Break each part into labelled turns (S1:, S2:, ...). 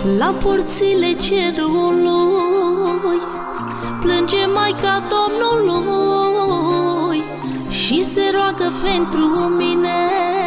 S1: La porțile cerului plânge Maica Domnului și se roagă pentru mine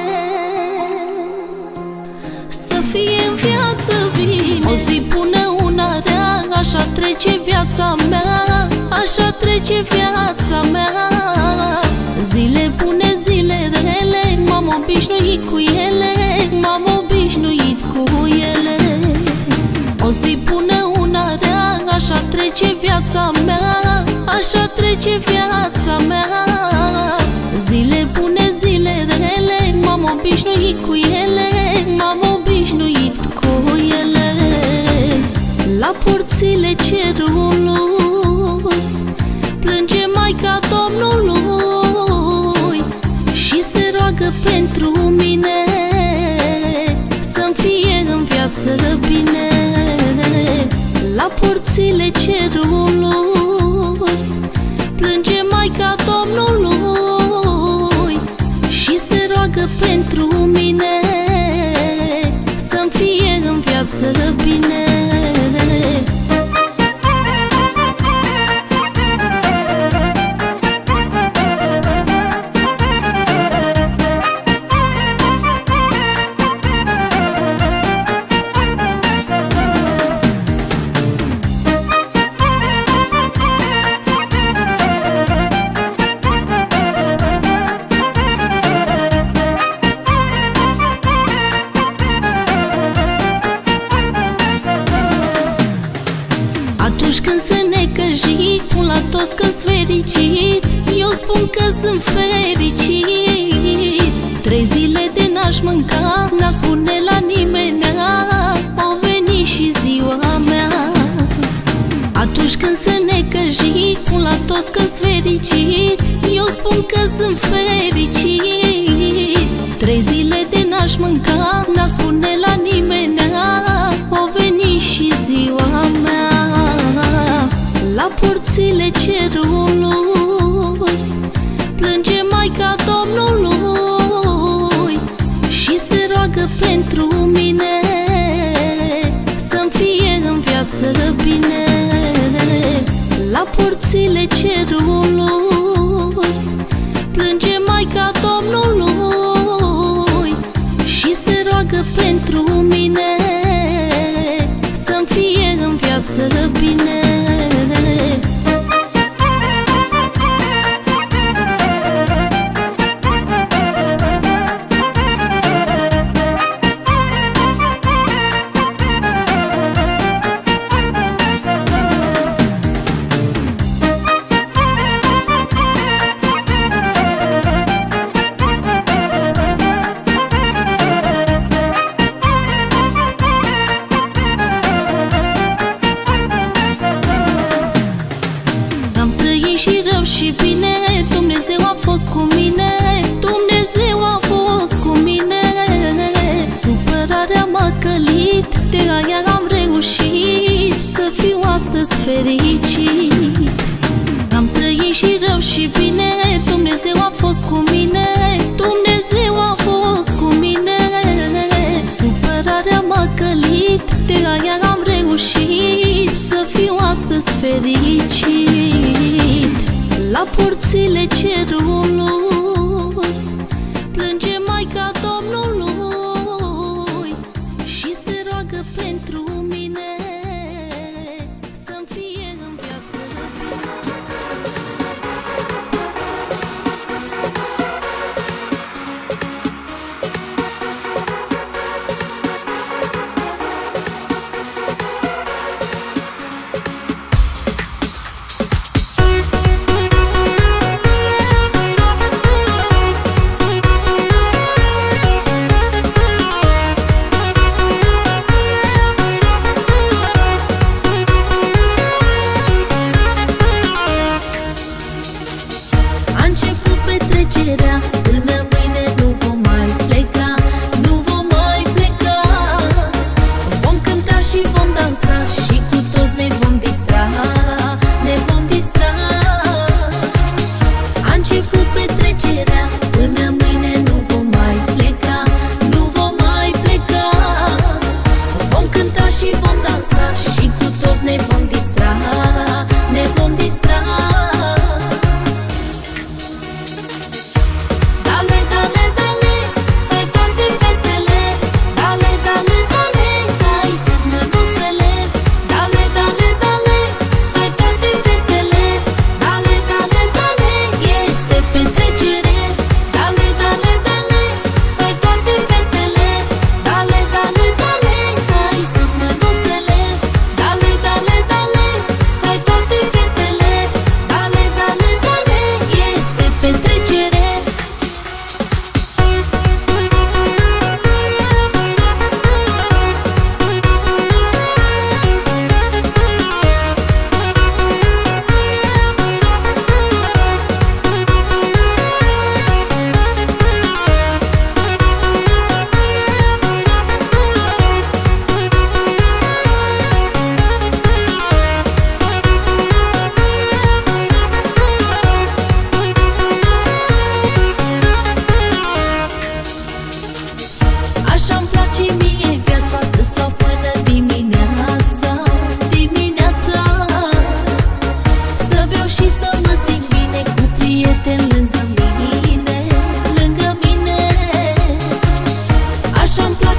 S1: să fie în viață bine. O zi bună, una rea, așa trece viața mea, așa trece viața mea. Zile bune, zile rele, m-am obișnuit cu ele, m-am obișnuit cu ele. O zi bună, una rea, așa trece viața mea, așa trece viața mea. Zile bune, zile rele, m-am obișnuit cu ele, m-am obișnuit cu ele. La porțile cerului plânge Maica Domnului și se roagă pentru mine să-mi fie în viață bine. La porțile cerului plânge Maica Domnului și se roagă pentru mine să-mi fie în viață bine. Atunci când se necăjit, spun la toți că-s fericit, eu spun că sunt fericit. 3 zile de n-aș mânca, n-a spune la nimeni, o veni și ziua mea. Atunci când se necăjit, spun la toți că-s fericit, eu spun că sunt fericit. 3 zile de n-aș mânca, n-a spune la nimeni, o veni și ziua mea. La porțile cerului plânge Maica Domnului și se roagă pentru mine să-mi fie în viață bine. La porțile cerului plânge Maica Domnului și se roagă pentru mine să-mi fie în viață bine. Și rău și bine, Dumnezeu a fost cu mine, Dumnezeu a fost cu mine. Supărarea m-a călit, de aia am reușit să fiu astăzi fericit. Am trăit și rău și bine, Dumnezeu a fost cu mine, Dumnezeu a fost cu mine. Supărarea m-a călit, de aia am reușit să fiu astăzi fericit. La porțile cerului plânge Maica Domnului și se roagă pentru mine să-mi fie în viață bine.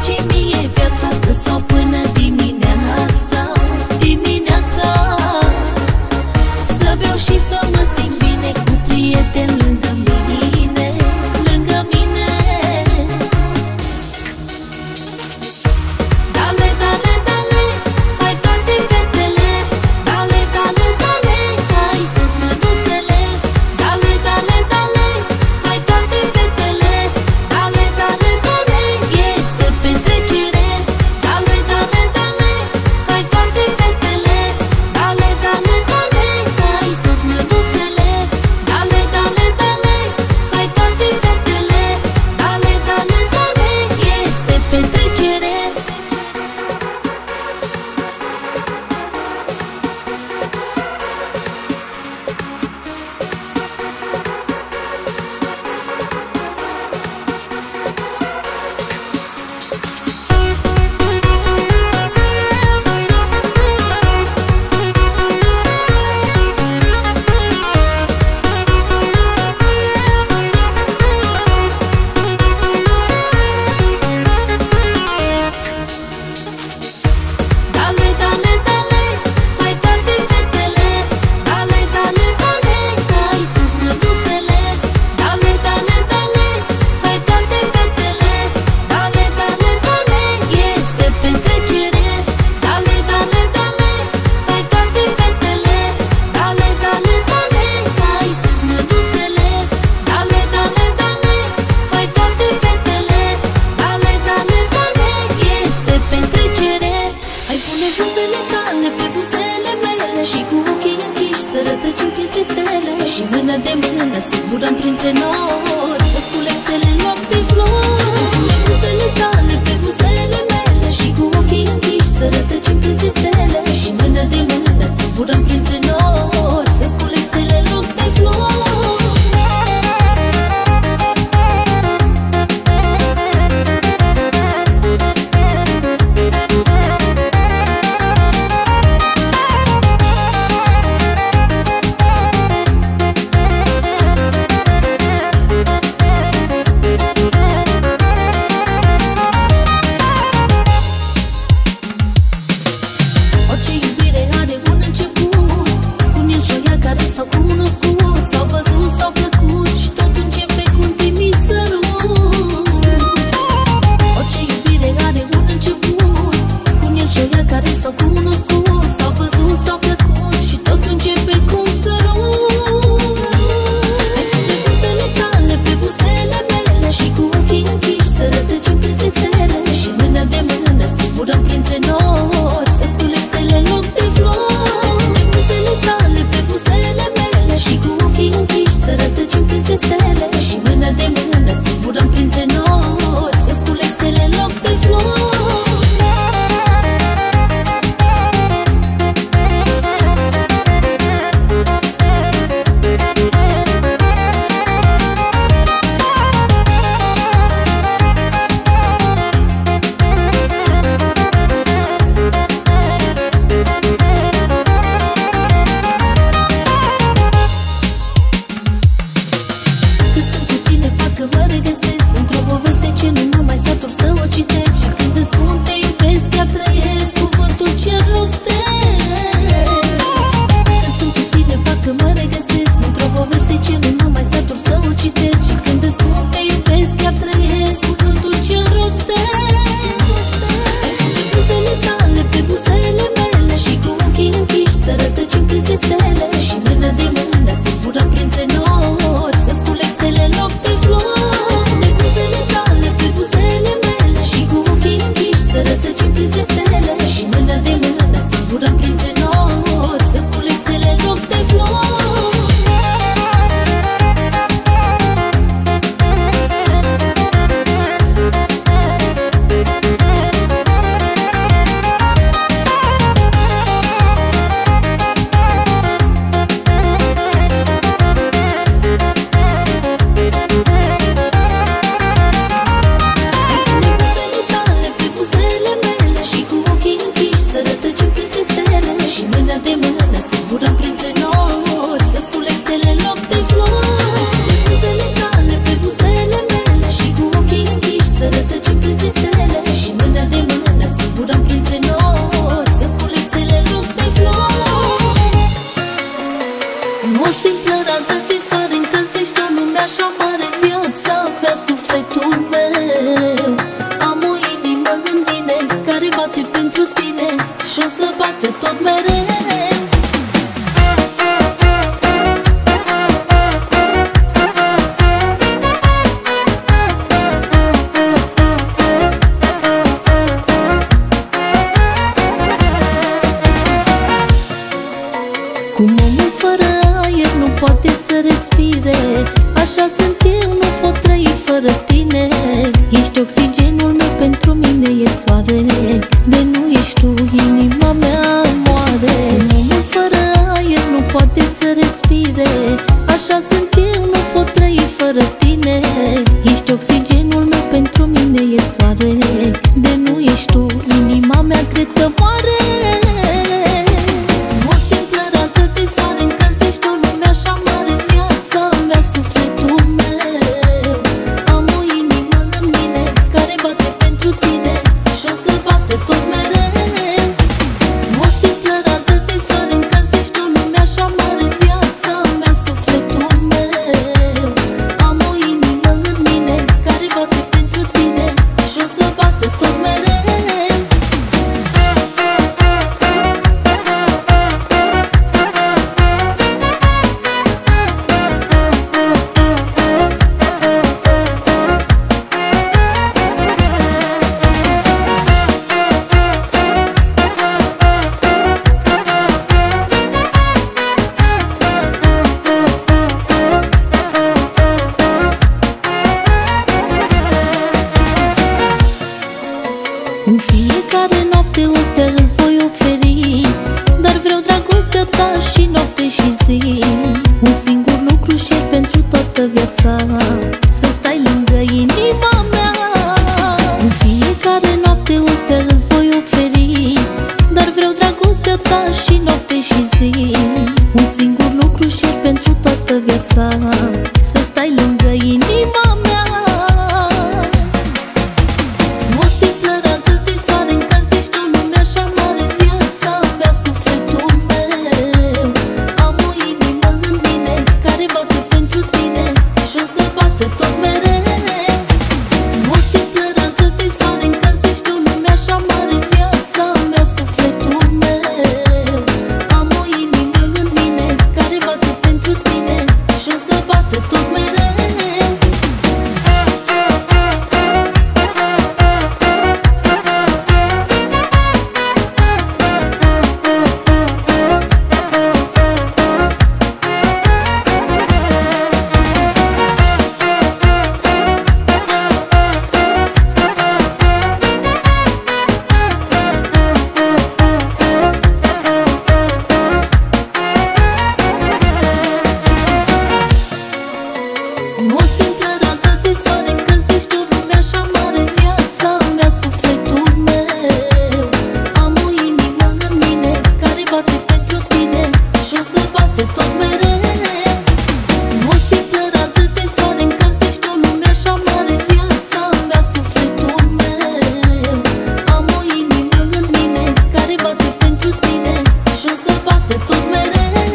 S1: place mie viața, să stau până dimineața, dimineața. Să beau și să mă simt bine cu prieteni lângă mine, lângă mine. Dale, dale, dale, hai toate fetele, dale, dale, dale, hai sus mânuțele. Dale, dale, dale, hai toate fetele, dale, dale, dale, este petrecere. e soare, de nu ești tu, inima mea moare. Un om fără aer nu poate să respire, așa sunt eu, nu pot trăi fără tine. Ești oxigenul meu, pentru mine e soare, de nu ești tu, inima mea cred că moare. O simplă rază de soare încălzește o lume așa mare, viața mea, sufletul meu. Am o inimă în mine care bate pentru tine și o să bată tot mereu. O simplă rază de soare încălzește o lume așa mare, viața mea, sufletul meu. Am o inimă în mine care bate pentru tine și o să bată tot mereu. În fiecare noapte o stea îți voi oferi, dar vreau dragostea ta și noapte și zi. Un singur lucru și pentru toată viața, să stai lângă inima mea. În fiecare noapte o stea îți voi oferi, dar vreau dragostea ta și noapte și zi. Un singur lucru și pentru toată viața, să stai lângă inima mea. O simplă rază de soare încălzește o lume așa mare, viața mea, sufletul meu. Am o inimă în mine care bate pentru tine și o să bată tot mereu. O simplă rază de soare încălzește o lume așa mare, viața mea, sufletul meu. Am o inimă în mine care bate pentru tine și o să bată tot mereu.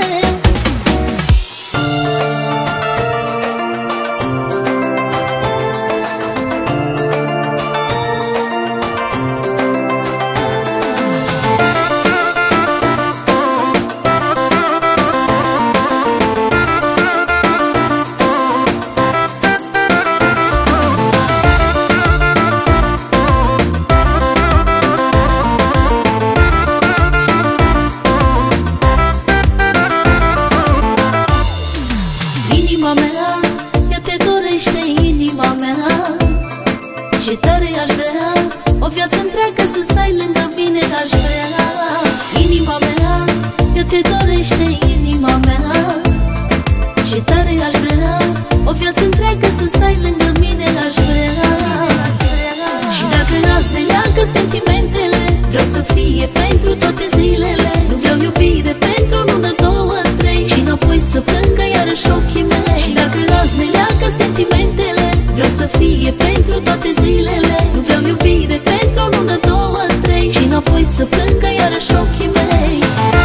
S1: Inima mea, ea te dorește, inima mea. Ce tare aș vrea, o viață întreagă să stai lângă mine, aș vrea. Inima mea, ea te dorește, inima mea. Ce tare aș vrea, o viață întreagă să stai lângă mine, aș vrea. Și dacă azi ne leagă sentimentele, vreau să fie pentru toate zilele. Nu vreau iubire pentru o lună, două, trei și înapoi să plângă iarăși ochii mei. Și dacă azi ne leagă sentimentele, vreau să fie pentru toate zilele. Nu vreau iubire pentru o lună, două, trei și înapoi să plângă iarăși ochii mei.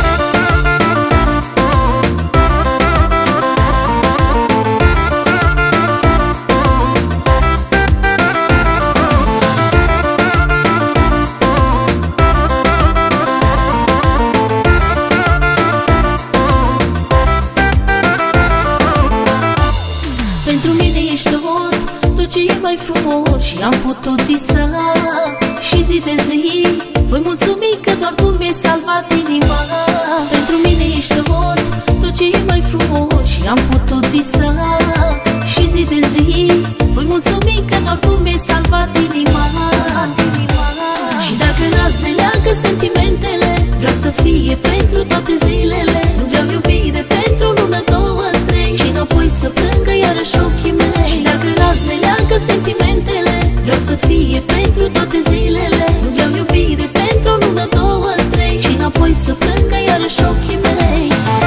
S1: Pentru mine ești tot ce e mai frumos și am putut visa. Și zi de zi voi mulțumi că doar tu mi-ai salvat inima. Pentru mine ești tot ce e mai frumos și am putut visa. Și zi de zi voi mulțumi că doar tu mi-ai salvat inima. sentimentele. Vreau să fie pentru toate zilele. Nu vreau iubire pentru o lună, două, trei și înapoi să plângă iarăși ochii mei. Și dacă azi ne leagă sentimentele, vreau să fie pentru toate zilele. Nu vreau iubire pentru o lună, două, trei și înapoi să plângă iarăși ochii mei.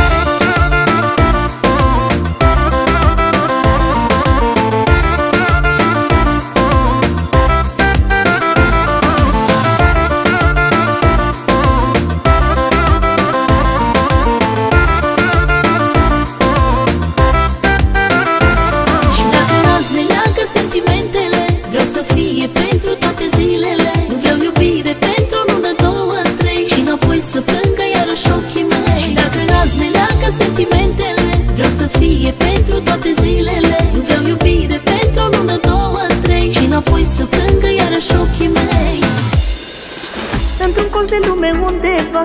S2: Într-un colț de lume undeva,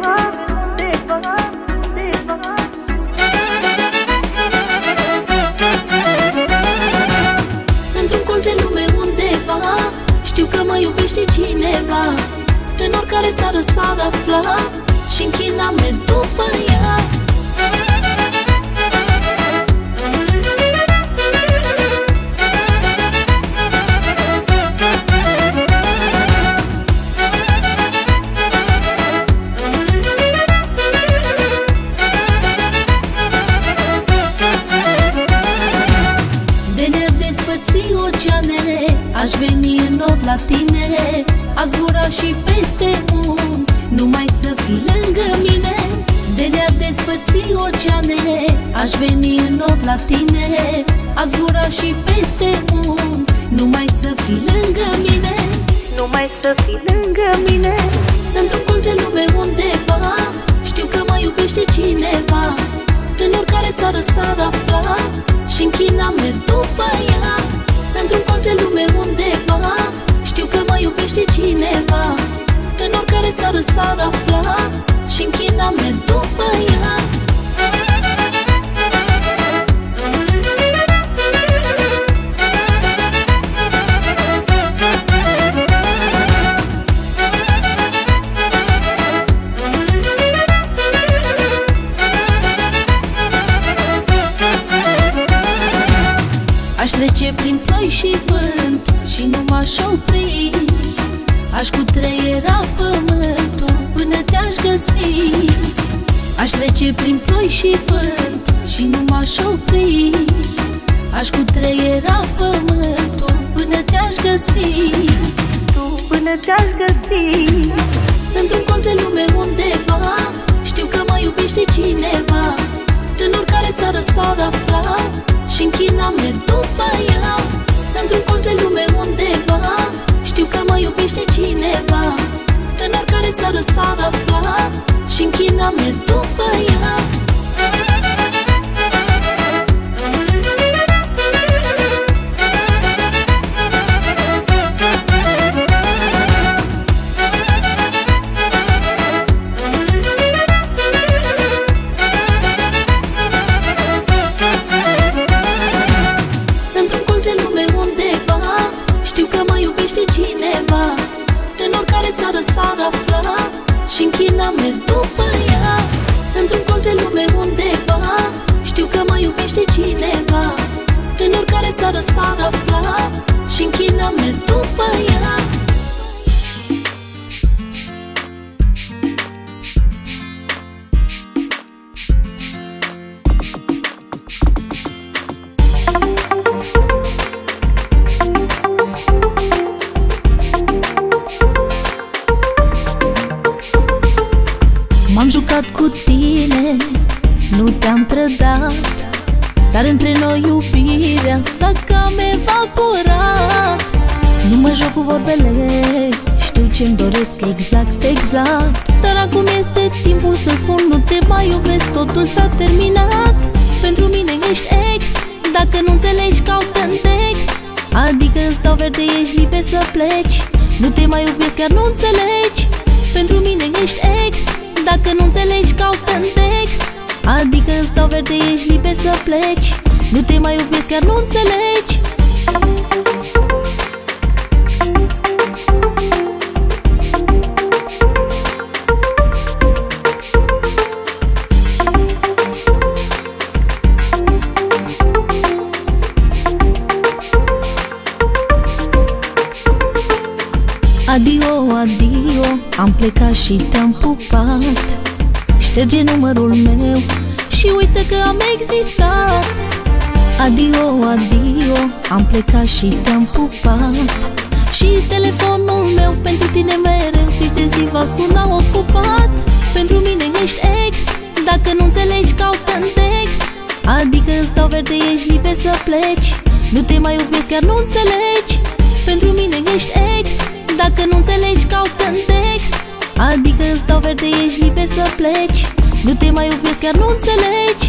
S1: într-un colț de lume undeva, știu că mă iubește cineva. În oricare țară s-ar afla și în China merg după ea.
S2: Aș veni în not la tine, a zbura și peste munți, numai să fii lângă mine. De ne-ar despărți oceanele, aș veni în not la tine, a zbura și peste munți, numai să fii lângă mine.
S1: Numai să fii lângă mine.
S2: Într-un colț de lume undeva, știu că mă iubește cineva. În oricare țară s-ar afla și în China merg după ea. Într-un colț de lume undeva, știu că mă iubește cineva. În oricare țară s-ar afla și în China merg după ea. Aș trece prin ploi și vânt și nu m-aș opri. Aș cutreiera pământul până te-aș găsi. Aș trece prin ploi și vânt și nu m-aș opri. Aș cutreiera pământul până te-aș găsi.
S1: Tu până te-aș găsi.
S2: Într-un colț de lume undeva, știu că mă iubește cineva. În oricare țară s-ar afla și în China merg după ea. Într-un colț de lume undeva, știu că mă iubește cineva. În oricare țară s-ar afla și în China merg după ea. S-ar afla și în China merg după ea. Într-un colț de lume undeva, știu că mă iubește cineva. În oricare țară s-ar afla și în China merg după ea. M-am jucat cu tine, nu te-am trădat, dar între noi iubirea s-a cam evaporat. Nu mă joc cu vorbele, știu ce-mi doresc exact. Dar acum este timpul să spun nu te mai iubesc, totul s-a terminat. Pentru mine ești ex, dacă nu înțelegi caută-n text. Adică îți dau verde, ești liber să pleci. Nu te mai iubesc, chiar nu înțelegi. Pentru mine ești ex, dacă nu înțelegi caută-n text. Adică îți dau verde, ești liber să pleci. Nu te mai iubesc, chiar nu înțelegi. am plecat și te-am pupat. Șterge numărul meu și uite că am existat. Adio, adio, am plecat și te-am pupat. Și telefonul meu pentru tine mereu zi de zi va suna ocupat. Pentru mine ești ex, dacă nu înțelegi caută-n text. Adică îți dau verde, ești liber să pleci. Nu te mai iubesc, chiar nu înțelegi. Pentru mine ești ex, dacă nu înțelegi caută-n text. Adică îți dau verde, ești liber să pleci. Nu te mai iubesc, chiar nu înțelegi.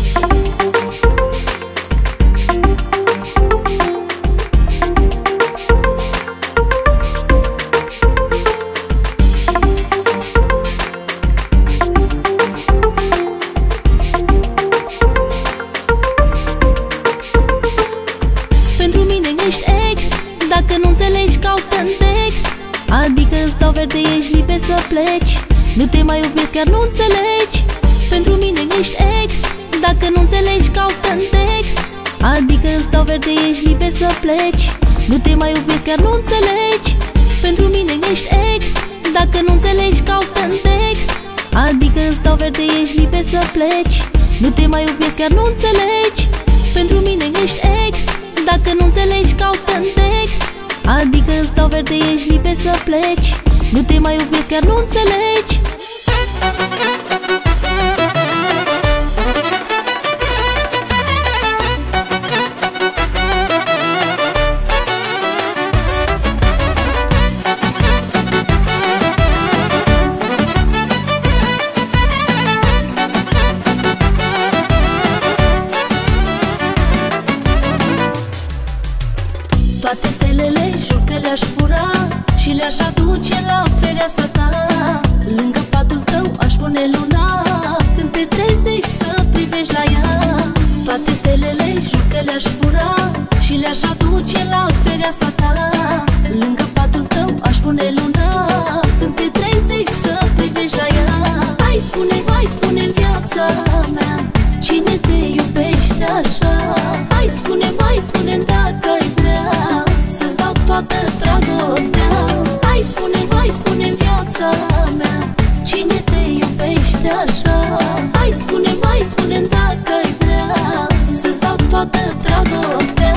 S2: Ești ex, dacă nu înțelegi caută-n text. Adică îți dau verde, ești liber să pleci. Nu te mai iubesc, chiar nu înțelegi. Pentru mine ești ex, dacă nu înțelegi caută-n text. Adică îți dau verde, ești liber să pleci. Nu te mai iubesc, chiar nu înțelegi. Pentru mine ești ex, dacă nu înțelegi caută-n text. Adică îți dau verde, ești liber să pleci. Nu te mai iubesc, chiar nu înțelegi. Pentru mine ești ex, dacă nu înțelegi caută-n text. Adică îți dau verde, ești liber să pleci. Nu te mai iubesc, chiar nu înțelegi. Toate stelele jur că le-aș fura și le-aș aduce la fereastra ta. Lângă patul tău aș pune luna, când te trezești să privești la ea. Toate stelele jur că le-aș fura și le-aș aduce la fereastra ta. Lângă patul tău aș pune luna, când te trezești să privești la ea. Hai spune-mi viața mea, cine te iubește așa? Hai spune-mi dacă ai vrea să-ți dau toată dragostea. Hai spune-mi viața mea, cine te iubește așa? Hai spune-mi dacă ai vrea să-ți dau toată dragostea.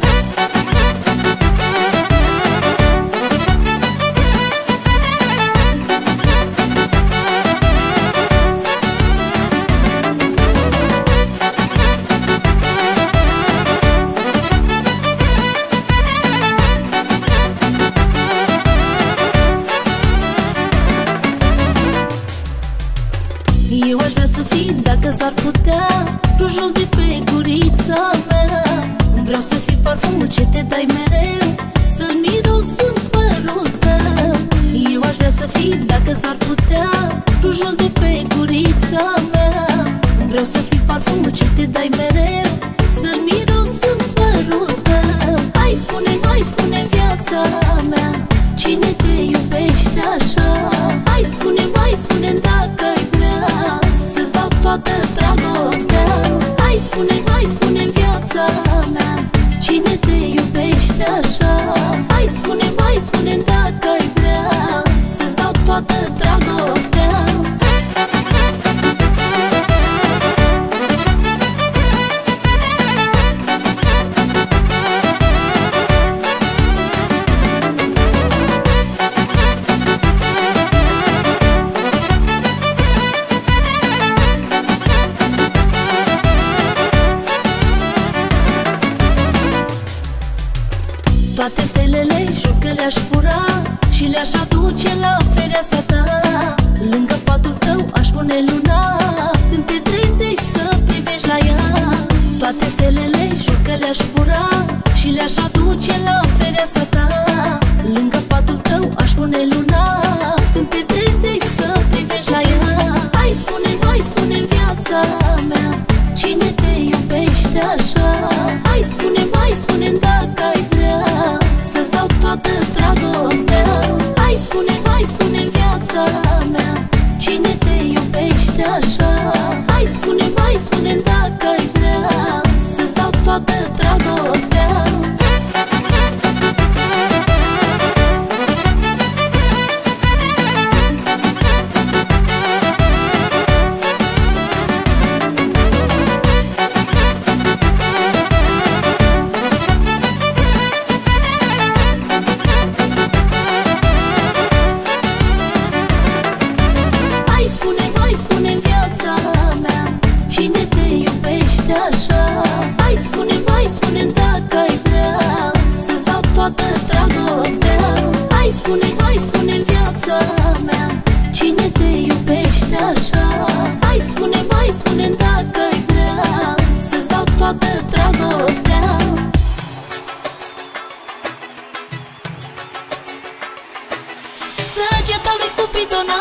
S2: Eu aș vrea să fii, dacă s-ar putea, rujul de pe gurița mea. Vreau să fii parfumul ce te dai mereu, să-l miros în părul tău. Eu aș vrea să fii, dacă s-ar putea, rujul de pe gurița mea. Vreau să fii parfumul ce te dai mereu, să-l miros în părul tău. Hai spune-mi viața mea, cine te iubește așa? Hai spune-mi dacă ai vrea să-ți dau toată dragostea. Hai spune-mi viața mea, cine te iubește așa? Hai spune-mi dacă ai vrea să-ți dau toată dragostea. Toate stelele jur că le-aș fura și le-aș aduce la fereastra ta. Lângă patul tău aș pune luna, când te trezești să privești la ea. Toate stelele jur că le-aș fura și le-aș aduce la fereastra ta. Lângă patul tău aș pune luna, când te trezești să privești la ea. Hai spune-mi viața mea, cine te iubește așa? Hai spune-mi dacă ai vrea să-ți dau toată dragostea. Hai spune-mi viața mea, cine te iubește așa? Hai spune-mi dacă ai vrea să-ți dau toată dragostea.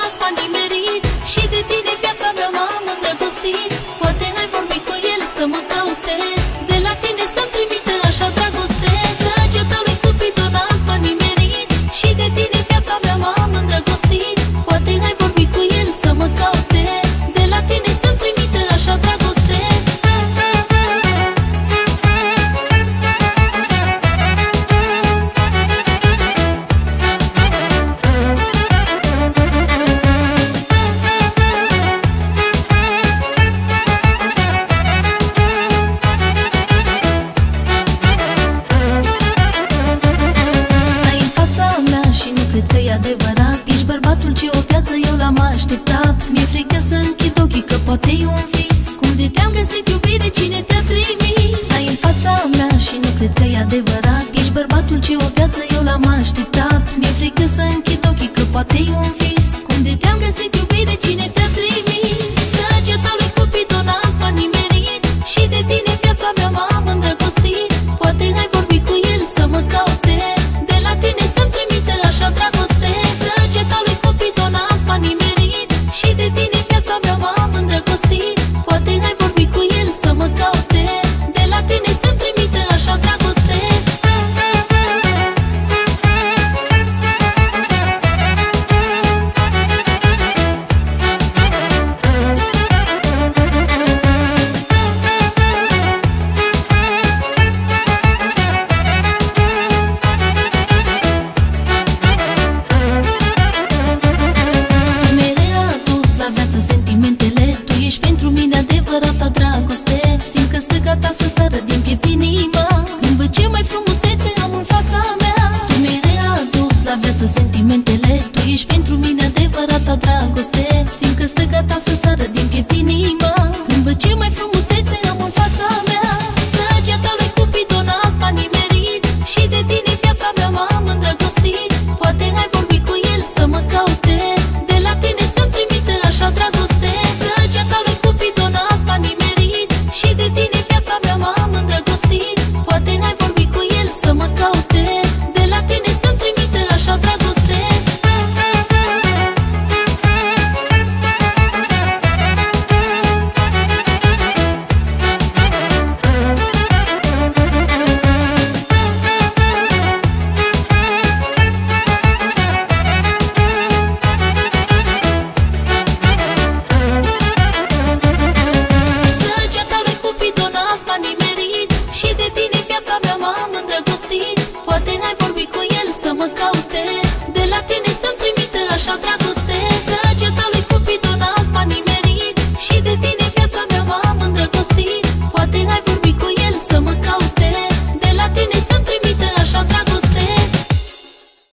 S1: nas m-a nimerit și de tine viața mea m-am îndrăgostit. Poate ai vorbit cu el să mă caute, de la tine să-mi trimite așa dragoste. Săgeata lui Cupidon azi m-a nimerit și de tine viața mea m-am îndrăgostit. Poate ai vorbit cu el să mă caute, de la tine să-mi trimite așa dragoste. Cred că e adevărat, ești bărbatul ce o viață eu l-am așteptat. Mi-e frică să închid ochii că poate e un vis. Cum de te-am găsit iubire, cine te-a trimis? Stai în fața mea și nu cred că e adevărat, ești bărbatul ce o viață eu l-am așteptat. Mi-e frică să închid ochii că poate e un vis. Cum de te-am găsit iubire, cine te-a trimis? Săgeata lui Cupidon azi m-a nimerit și de tine viața mea m-am îndrăgostit. Poate ai vorbit cu el să mă caute, de la tine să-mi trimite așa dragoste. Săgeata lui Cupidon azi m-a nimerit și de tine viața mea m-am îndrăgostit. Poate ai vorbit cu el să mă caute, de la tine să-mi trimite așa dragoste. Simt că stă gata să sară din piept inima când văd ce mai frumusețe am în fața mea. Tu mi-ai adus la viață sentimentele, tu ești pentru mine adevărata dragoste. Simt că stă gata să sară din piept inima când văd ce mai frumusețe